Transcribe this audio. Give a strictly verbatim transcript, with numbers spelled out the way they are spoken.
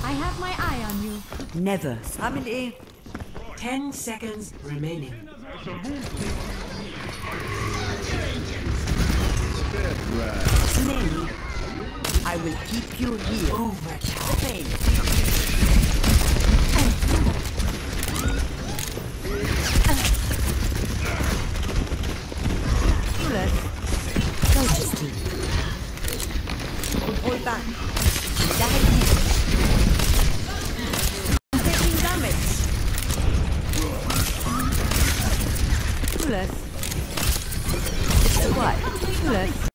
I have my eye on you. Never. Family. Ten seconds remaining. Slay. I will keep you here. Overtime. The pain. Let's go to sleep. Hold back. Die here. I'm taking damage. Let's. It's what? Let's.